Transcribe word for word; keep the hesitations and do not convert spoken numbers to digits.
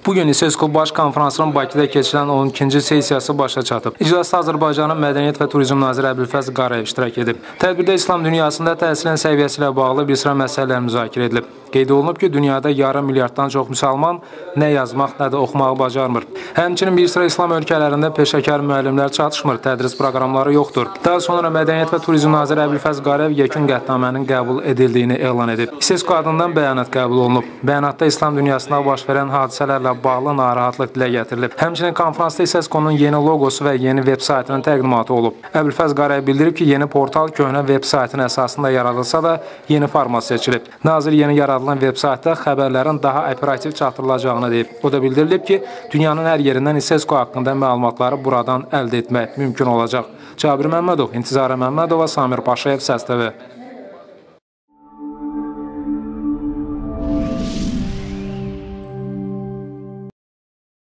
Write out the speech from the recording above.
Bugün İSESCO Baş Konferansının Bakıda keçirilən on ikinci sessiyası başa çatıb. İclasda Azərbaycanın Mədəniyyət və Turizm naziri Əbülfəz Qarayev iştirak edib. Tədbirdə İslam dünyasında təhsilin səviyyəsi ilə bağlı bir sıra məsələlər müzakirə edilib. Qeyd olunub ki, dünyada yarım milyarddan çox müsəlman nə yazmaq, nə də oxumağı bacarmır. Həmçinin bir sıra İslam ölkələrində peşəkar müəllimlər çatışmır, tədris proqramları yoxdur. Daha sonra Mədəniyyət və Turizm naziri Əbülfəz Qarayev yekun qətnamənin qəbul edildiyini elan edib. İSESCO adından bəyanat qəbul olunub. Bəyanatda İslam dünyasında baş verən hadisələrlə bağlı narahatlıq dilə gətirilib. Həmçinin konferansda İSESCO-nun yeni loqosu və yeni veb saytının təqdimatı olub. Əbülfəz Qarayev bildirib ki, yeni portal köhnə veb saytının əsasında yaradılsa da yeni format seçilib. Nazir yeni yaradılan veb saytda xəbərlərin daha operativ çatdırılacağını deyib. O da bildirilib ki, dünyanın hər yerindən İSESCO haqqında məlumatları buradan əldə etmək mümkün olacaq. Cabir Məmmədov, İntizarə Məmmədova, Samir Paşayev, Səs T V.